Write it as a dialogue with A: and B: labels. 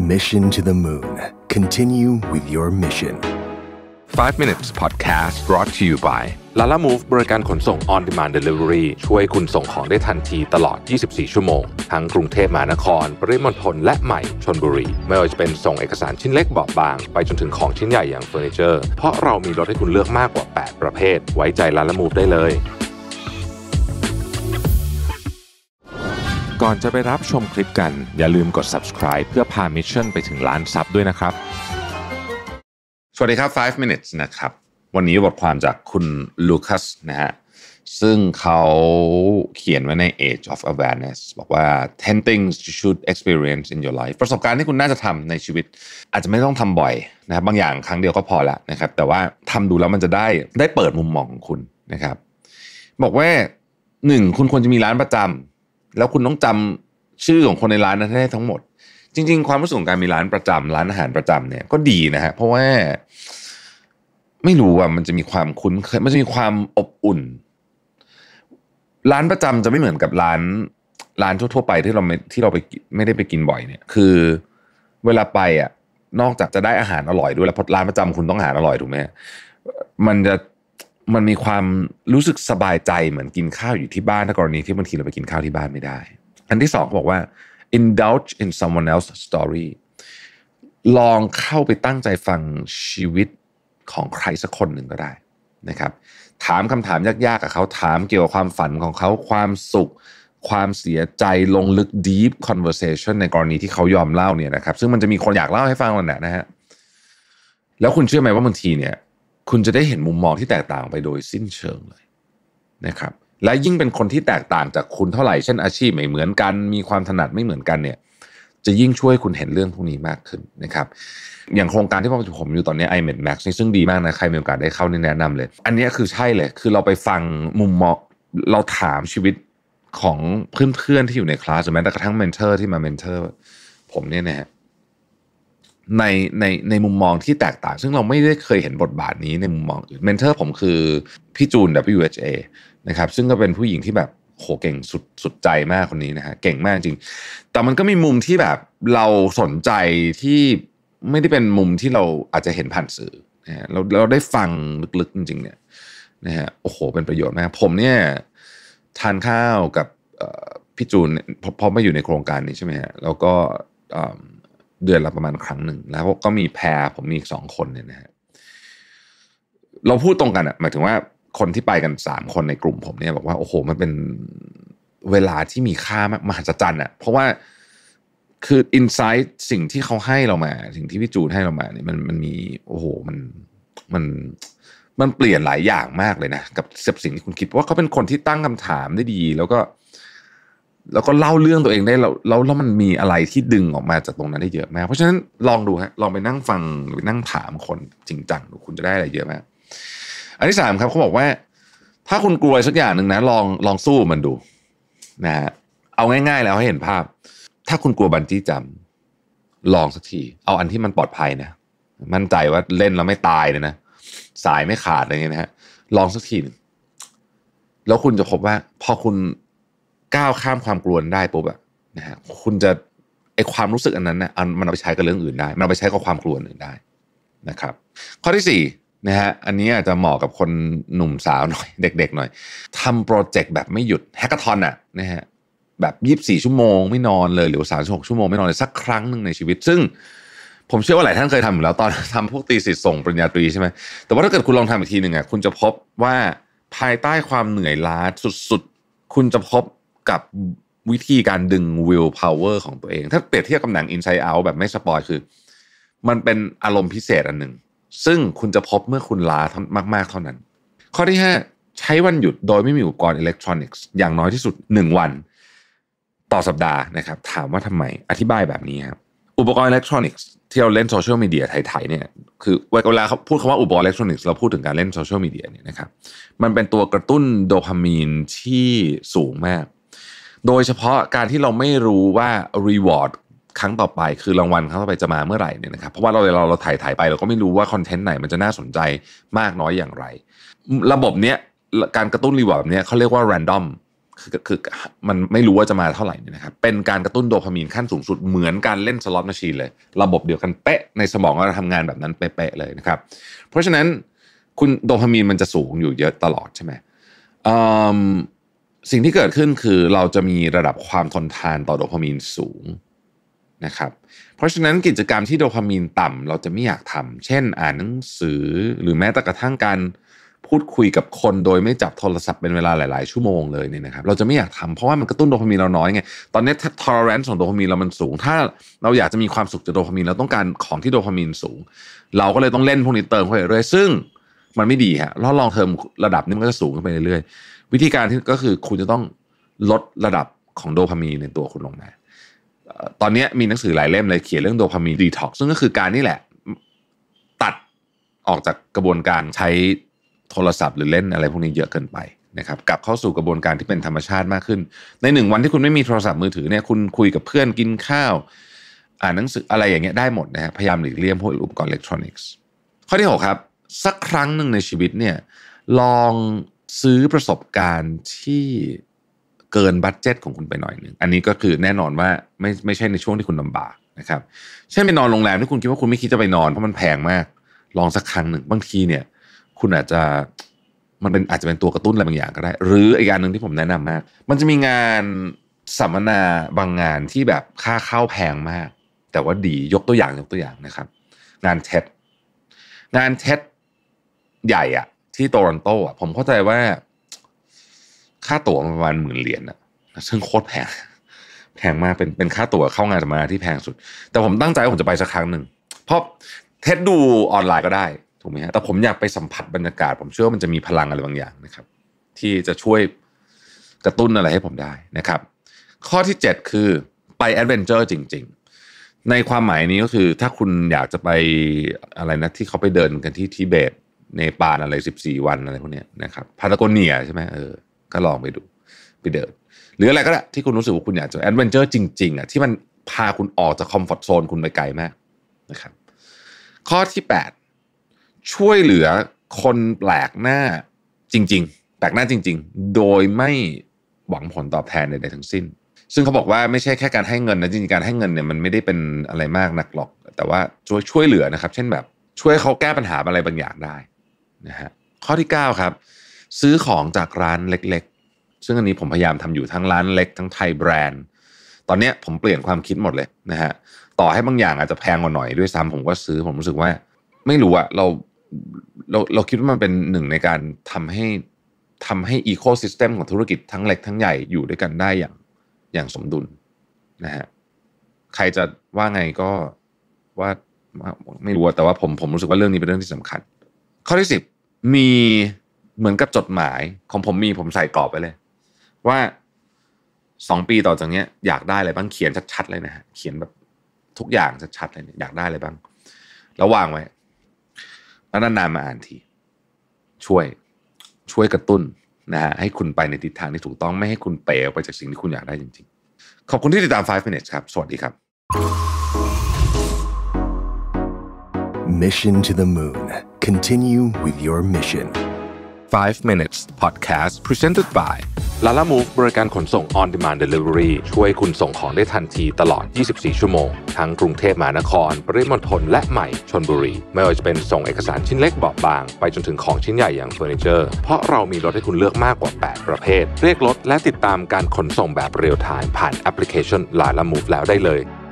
A: Mission to the Moon. Continue with your mission.
B: 5 minutes podcast brought to you by Lala Move บริการขนส่ง on demand delivery ช่วยคุณส่งของได้ทันทีตลอด24ชั่วโมงทั้งกรุงเทพมหานครปริมณฑลและใหม่ชลบุรีไม่ว่าจะเป็นส่งเอกสารชิ้นเล็กบอบบางไปจนถึงของชิ้นใหญ่อย่างเฟอร์นิเจอร์เพราะเรามีรถให้คุณเลือกมากกว่า8ประเภทไว้ใจ Lala Move ได้เลยก่อนจะไปรับชมคลิปกันอย่าลืมกด subscribe เพื่อพามิชชั่นไปถึงล้านซับด้วยนะครับสวัสดีครับ5 minutes นะครับวันนี้บทความจากคุณลูคัสนะฮะซึ่งเขาเขียนไว้ใน Age of Awareness บอกว่า 10 things you should experience in your life ประสบการณ์ที่คุณน่าจะทำในชีวิตอาจจะไม่ต้องทำบ่อยนะครับบางอย่างครั้งเดียวก็พอแล้วนะครับแต่ว่าทำดูแล้วมันจะได้เปิดมุมมองของคุณนะครับบอกว่า1คุณควรจะมีร้านประจำแล้วคุณต้องจำชื่อของคนในร้านนั้นให้ได้ทั้งหมดจริงๆความรู้สึกของการมีร้านประจำร้านอาหารประจำเนี่ยก็ดีนะฮะเพราะว่าไม่รู้ว่ามันจะมีความคุ้นเคยมันจะมีความอบอุ่นร้านประจำจะไม่เหมือนกับร้านทั่วๆไปที่เราไปไม่ได้ไปกินบ่อยเนี่ยคือเวลาไปอ่ะนอกจากจะได้อาหารอร่อยด้วยแล้วเพราะร้านประจำคุณต้องอาหารอร่อยถูกไหมมันมีความรู้สึกสบายใจเหมือนกินข้าวอยู่ที่บ้านถ้ากรณีที่บางทีเราไปกินข้าวที่บ้านไม่ได้อันที่สองเขาบอกว่า indulge in someone else's story ลองเข้าไปตั้งใจฟังชีวิตของใครสักคนหนึ่งก็ได้นะครับถามคำถามยากๆกับเขาถามเกี่ยวกับความฝันของเขาความสุขความเสียใจลงลึก deep conversation ในกรณีที่เขายอมเล่าเนี่ยนะครับซึ่งมันจะมีคนอยากเล่าให้ฟังวันนะฮะแล้วคุณเชื่อไหมว่าบางทีเนี่ยคุณจะได้เห็นมุมมองที่แตกต่างไปโดยสิ้นเชิงเลยนะครับและยิ่งเป็นคนที่แตกต่างจากคุณเท่าไหร่เช่นอาชีพไม่เหมือนกันมีความถนัดไม่เหมือนกันเนี่ยจะยิ่งช่วยคุณเห็นเรื่องพวกนี้มากขึ้นนะครับอย่างโครงการที่ผมอยู่ตอนนี้ iMed Max นี่ซึ่งดีมากนะใครมีโอกาสได้เข้านี่แนะนำเลยอันนี้คือใช่เลยคือเราไปฟังมุมมองเราถามชีวิตของเพื่อนๆที่อยู่ในคลาสหรือแม้แต่กระทั่งเมนเทอร์ที่มาเมนเทอร์ผมเนี่ยนะฮะในมุมมองที่แตกต่างซึ่งเราไม่ได้เคยเห็นบทบาทนี้ในมุมมองอื่นเมนเทอร์ผมคือพี่จูน WHA นะครับซึ่งก็เป็นผู้หญิงที่แบบโหเก่งสุดใจมากคนนี้นะฮะเก่งมากจริงแต่มันก็มีมุมที่แบบเราสนใจที่ไม่ได้เป็นมุมที่เราอาจจะเห็นผ่านสื่อนะฮะเราได้ฟังลึกๆจริงๆเนี่ยนะฮะโอ้โหเป็นประโยชน์มากผมเนี่ยทานข้าวกับพี่จูนพอมาอยู่ในโครงการนี้ใช่ไหมฮะแล้วก็เดือนละประมาณครั้งหนึ่งแล้วก็มีแพรผมมีอีก2คนเนี่ยนะฮะเราพูดตรงกันอ่ะหมายถึงว่าคนที่ไปกัน3คนในกลุ่มผมเนี่ยบอกว่าโอ้โหมันเป็นเวลาที่มีค่ามหัศจรรย์อ่ะเพราะว่าคืออินไซต์สิ่งที่เขาให้เรามาสิ่งที่พี่จูนให้เรามาเนี่ยมันมีโอ้โหมันเปลี่ยนหลายอย่างมากเลยนะกับสิ่งที่คุณคิดว่าเขาเป็นคนที่ตั้งคำถามได้ดีแล้วก็เล่าเรื่องตัวเองได้แล้วมันมีอะไรที่ดึงออกมาจากตรงนั้นได้เยอะมากเพราะฉะนั้นลองดูฮะลองไปนั่งฟังหรือนั่งถามคนจริงจังดูคุณจะได้อะไรเยอะมากอันที่3ครับเขาบอกว่าถ้าคุณกลัวสักอย่างหนึ่งนะลองสู้มันดูนะฮะเอาง่ายๆแล้วให้เห็นภาพถ้าคุณกลัวบันจี้จัมป์ลองสักทีเอาอันที่มันปลอดภัยนะมั่นใจว่าเล่นแล้วไม่ตายเลยนะสายไม่ขาดอะไรเงี้ยนะฮะลองสักทีนึงแล้วคุณจะพบว่าพอคุณก้าวข้ามความกลัวได้ปุ๊บอะนะฮะคุณจะไอความรู้สึกอันนั้นนะมันเอาไปใช้กับเรื่องอื่นได้มันเอาไปใช้กับความกลัวอื่นได้นะครับข้อที่4นะฮะอันนี้อาจจะเหมาะกับคนหนุ่มสาวหน่อยเด็กๆหน่อยทำโปรเจกต์แบบไม่หยุดแฮกเกอร์ทอนอะนะฮะแบบ24ชั่วโมงไม่นอนเลยหรือ36ชั่วโมงไม่นอนเลยสักครั้งหนึ่งในชีวิตซึ่งผมเชื่อว่าหลายท่านเคยทำอยู่แล้วตอนทำพวกตีสิทธิ์ส่งปริญญาตรีใช่ไหมแต่ว่าถ้าเกิดคุณลองทำอีกทีหนึ่งอ่ะคุณจะพบว่าภายใต้ความเหนื่อยล้าสุดๆคุณจะพบกับวิธีการดึง will power ของตัวเองถ้าเปรียบเทียบกับหนัง Inside Out แบบไม่สปอยคือมันเป็นอารมณ์พิเศษอันหนึ่งซึ่งคุณจะพบเมื่อคุณล้ามากๆเท่านั้นข้อที่5ใช้วันหยุดโดยไม่มีอุปกรณ์อิเล็กทรอนิกส์อย่างน้อยที่สุด1วันต่อสัปดาห์นะครับถามว่าทำไมอธิบายแบบนี้ครับอุปกรณ์อิเล็กทรอนิกส์ที่เราเล่นโซเชียลมีเดียไทยๆเนี่ยคือเวลาเขาพูดคำว่าอุปกรณ์อิเล็กทรอนิกส์เราพูดถึงการเล่นโซเชียลมีเดียเนี่ยนะครับมันเป็นตัวกระตุ้นโดพามีนที่สูงมากโดยเฉพาะการที่เราไม่รู้ว่า reward ครั้งต่อไปคือรางวัลครั้งต่อไปจะมาเมื่อไหร่เนี่ยนะครับเพราะว่าเราถ่ายไปเราก็ไม่รู้ว่าคอนเทนต์ไหนมันจะน่าสนใจมากน้อยอย่างไรระบบเนี้ยการกระตุ้นรีวอร์ดแบบนี้เขาเรียกว่า random คือมันไม่รู้ว่าจะมาเท่าไหร่เนี่ยนะครับเป็นการกระตุ้นโดพามีนขั้นสูงสุดเหมือนการเล่นสล็อตแมชชีนเลยระบบเดียวกันเป๊ะในสมองเราทำงานแบบนั้นเป๊ะเลยนะครับเพราะฉะนั้นคุณโดพามีนมันจะสูงอยู่เยอะตลอดใช่ไหมสิ่งที่เกิดขึ้นคือเราจะมีระดับความทนทานต่อโดพามีนสูงนะครับเพราะฉะนั้นกิจกรรมที่โดพามีนต่ำเราจะไม่อยากทำเช่นอ่านหนังสือหรือแม้แต่กระทั่งการพูดคุยกับคนโดยไม่จับโทรศัพท์เป็นเวลาหลายๆชั่วโมงเลยเนี่ยนะครับเราจะไม่อยากทำเพราะว่ามันกระตุ้นโดพามีนเราน้อยไงตอนนี้ถ้า tolerance ของโดพามีนเรามันสูงถ้าเราอยากจะมีความสุขจากโดพามีนเราต้องการของที่โดพามีนสูงเราก็เลยต้องเล่นพวกนี้เติมเข้าไปเรื่อยซึ่งมันไม่ดีฮะแล้วลองเทอมระดับนี้มันก็จะสูงขึ้นไปเรื่อยๆวิธีการที่ก็คือคุณจะต้องลดระดับของโดพามีนในตัวคุณลงมาตอนนี้มีหนังสือหลายเล่มเลยเขียนเรื่องโดพามีนดีท็อกซ์ซึ่งก็คือการนี่แหละตัดออกจากกระบวนการใช้โทรศัพท์หรือเล่นอะไรพวกนี้เยอะเกินไปนะครับกลับเข้าสู่กระบวนการที่เป็นธรรมชาติมากขึ้นใน1วันที่คุณไม่มีโทรศัพท์มือถือเนี่ยคุณคุยกับเพื่อนกินข้าวอ่านหนังสืออะไรอย่างเงี้ยได้หมดนะฮะพยายามหลีกเลี่ยงพวกอุปกรณ์อิเล็กทรอนิกส์ข้อที่6ครับสักครั้งหนึ่งในชีวิตเนี่ยลองซื้อประสบการณ์ที่เกินบัดเจ็ตของคุณไปหน่อยนึงอันนี้ก็คือแน่นอนว่าไม่ใช่ในช่วงที่คุณลำบากนะครับเช่นไปนอนโรงแรมที่คุณคิดว่าคุณไม่คิดจะไปนอนเพราะมันแพงมากลองสักครั้งหนึ่งบางทีเนี่ยคุณอาจจะเป็นตัวกระตุ้นอะไรบางอย่างก็ได้หรืออีกอันนึงที่ผมแนะนำมากมันจะมีงานสัมมนาบางงานที่แบบค่าเข้าแพงมากแต่ว่าดียกตัวอย่างนะครับงานเท็ดใหญ่อะที่โตรอนโตอะผมเข้าใจว่าค่าตั๋วประมาณ$10,000อะซึ่งโคตรแพงมากเป็นค่าตั๋วเข้างานสัมมนาที่แพงสุดแต่ผมตั้งใจว่าผมจะไปสักครั้งหนึ่งเพราะเท็ดดูออนไลน์ก็ได้ถูกไหมฮะแต่ผมอยากไปสัมผัสบรรยากาศผมเชื่อว่ามันจะมีพลังอะไรบางอย่างนะครับที่จะช่วยกระตุ้นอะไรให้ผมได้นะครับข้อที่7คือไปแอดเวนเจอร์จริงๆในความหมายนี้ก็คือถ้าคุณอยากจะไปอะไรนะที่เขาไปเดินกันที่ทิเบตเนปาลอะไร14วันอะไรพวกนี้นะครับพาตาโกเนียใช่ไหมก็ลองไปดูไปเดินหรืออะไรก็ได้ที่คุณรู้สึกว่าคุณอยากจะแอดเวนเจอร์จริงๆอ่ะที่มันพาคุณออกจากคอมฟอร์ตโซนคุณไปไกลมากนะครับข้อที่8ช่วยเหลือคนแปลกหน้าจริงๆแปลกหน้าจริงๆโดยไม่หวังผลตอบแทนใดๆทั้งสิ้นซึ่งเขาบอกว่าไม่ใช่แค่การให้เงินนะจริงๆการให้เงินเนี่ยมันไม่ได้เป็นอะไรมากนักหรอกแต่ว่าช่วยเหลือนะครับเช่นแบบช่วยเขาแก้ปัญหาอะไรบางอย่างได้นะฮะข้อที่9ครับซื้อของจากร้านเล็กๆซึ่งอันนี้ผมพยายามทำอยู่ทั้งร้านเล็กทั้งไทยแบรนด์ตอนนี้ผมเปลี่ยนความคิดหมดเลยนะฮะต่อให้บางอย่างอาจจะแพงกว่าหน่อยด้วยซ้ำผมก็ซื้อผมรู้สึกว่าไม่รู้อะเราคิดว่ามันเป็นหนึ่งในการทำให้อีโคซิสเต็มของธุรกิจทั้งเล็กทั้งใหญ่อยู่ด้วยกันได้อย่างสมดุลนะฮะใครจะว่าไงก็ว่าไม่รู้แต่ว่าผมรู้สึกว่าเรื่องนี้เป็นเรื่องที่สำคัญข้อที่10มีเหมือนกับจดหมายของผมใส่กรอบไว้เลยว่า2 ปีต่อจากนี้อยากได้อะไรบ้างเขียนชัดๆเลยนะฮะเขียนแบบทุกอย่างชัดๆเลยอยากได้อะไรบ้างแล้ววางไว้แล้วนานๆมาอ่านทีช่วยกระตุ้นนะฮะให้คุณไปในทิศทางที่ถูกต้องไม่ให้คุณเป๋อไปจากสิ่งที่คุณอยากได้จริงๆขอบคุณที่ติดตาม5 minutes ครับสวัสดีครับ
A: Mission to the Moon. Continue with your mission.
B: 5 minutes podcast presented by Lalamove บริการขนส่ง on demand delivery ช่วยคุณส่งของได้ทันทีตลอด24ชั่วโมงทั้งกรุงเทพมหานครปริมณฑลและใหม่ชลบุรีไม่ว่าจะเป็นส่งเอกสารชิ้นเล็กเบาะบางไปจนถึงของชิ้นใหญ่อย่างเฟอร์นิเจอร์เพราะเรามีรถให้คุณเลือกมากกว่า8ประเภทเรียกรถและติดตามการขนส่งแบบเรียลไทม์ผ่านแอปพลิเคชัน Lalamove แล้วได้เลย